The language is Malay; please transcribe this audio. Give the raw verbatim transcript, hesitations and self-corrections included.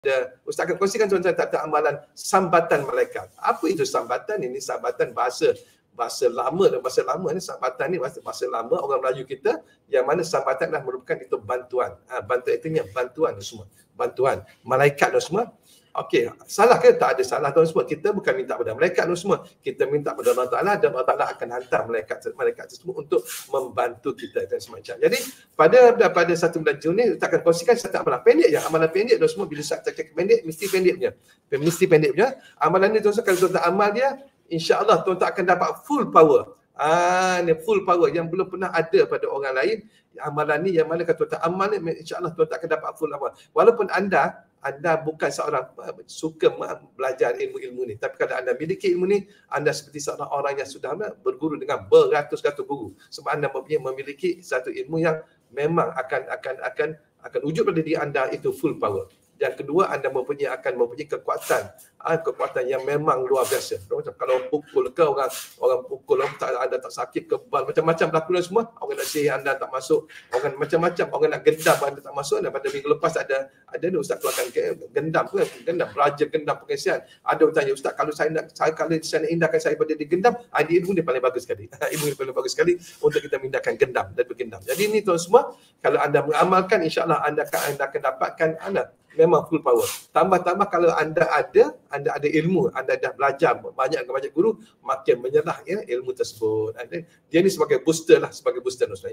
Ada, Ustaz akan kongsikan tuan-tuan tata amalan sambatan malaikat. Apa itu sambatan? Ini sambatan bahasa bahasa lama dan bahasa lama ni sambatan ni bahasa bahasa lama orang Melayu kita, yang mana sambatan dah merupakan itu bantuan. Ha, bantuan itu ni bantuan tu semua. Bantuan malaikat tu semua. Okey, salah ke? Tak ada salah tuan semua. Kita bukan minta pada malaikat tu semua. Kita minta pada Allah Taala dan Allah Taala akan hantar malaikat malaikat tersebut untuk membantu kita dan semacam. Jadi pada pada satu bulan Jun ni kita akan kongsikan satu amalan pendek je. Amalan pendek tu semua bila saya cakap pendek mesti pendek punya. Mesti pendek punya. Amalan ni tuan-tuan kalau tuan-tuan amal dia, insya-Allah tuan-tuan akan dapat full power. Ah, ni full power yang belum pernah ada pada orang lain. Amalan ni yang mana kalau tuan-tuan amal ni, insya-Allah tuan-tuan akan dapat full amal. Walaupun anda anda bukan seorang suka belajar ilmu-ilmu ni, tapi kalau anda miliki ilmu ni, anda seperti seorang orang yang sudah berguru dengan beratus-ratus guru, sebab anda memiliki satu ilmu yang memang akan akan akan akan wujud pada diri anda itu full power. Yang kedua, anda mempunyai akan mempunyai kekuatan, ah, kekuatan yang memang luar biasa. Macam kalau pukul ke orang, orang pukul orang, anda tak sakit kebal, macam-macam berlaku semua. Orang nak sihir anda tak masuk, orang macam-macam, orang nak gendam anda tak masuk. Dan pada minggu lepas ada ada ni Ustaz keluarkan gendam ke, gendam raja gendam pengisian. Ada orang tanya, Ustaz kalau saya nak saya kalau saya nak indahkan saya pada digendam, ah, ilmu ni paling bagus sekali. Ilmu ni paling bagus sekali untuk kita memindahkan gendam dan bergendam. Jadi ini tuan semua, kalau anda mengamalkan, insya-Allah anda akan anda akan dapatkan anda memang full power. Tambah-tambah kalau anda ada, anda ada ilmu, anda dah belajar banyak dengan banyak guru, makin menyerah ya ilmu tersebut. Dia ni sebagai booster lah, sebagai booster.